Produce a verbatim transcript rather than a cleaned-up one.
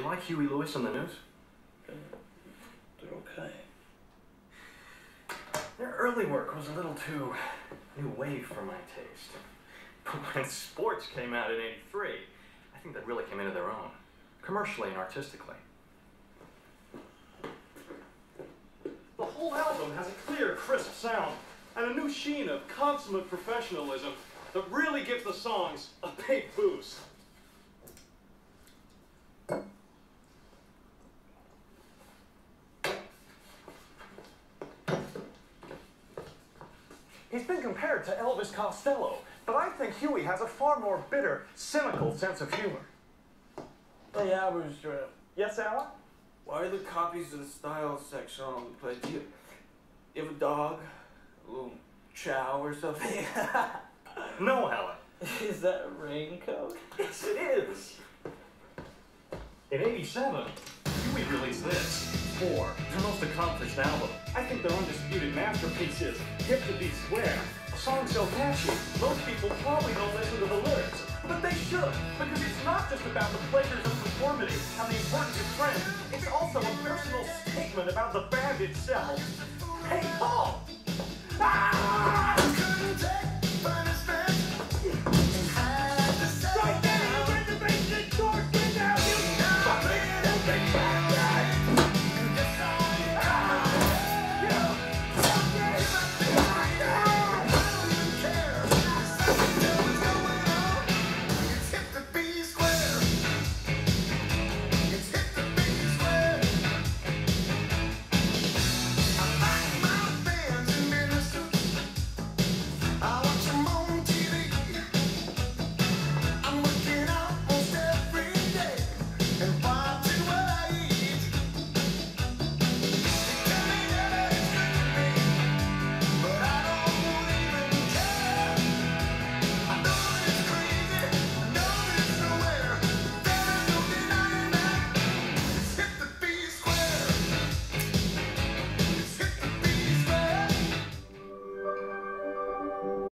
you like Huey Lewis on the news? Uh, they're okay. Their early work was a little too new wave for my taste. But when Sports came out in eighty-three, I think they really came into their own, commercially and artistically. The whole album has a clear, crisp sound and a new sheen of consummate professionalism that really gives the songs a big boost. He's been compared to Elvis Costello, but I think Huey has a far more bitter, cynical sense of humor. Hey, Albert, uh, Yes, Alan? Why are the copies of the style section on the plate? Do you, you have a dog? A little chow or something? No, Alan. is that a raincoat? Yes, it is. In eighty-seven, Huey released this, Four, their most accomplished album. I think their undisputed masterpiece is Hip to Be Square. A song so catchy, most people probably don't listen to the lyrics. But they should, because it's not just about the pleasures of conformity and the importance of friends. It's also a personal statement about the band itself. Hey, Paul! Ah!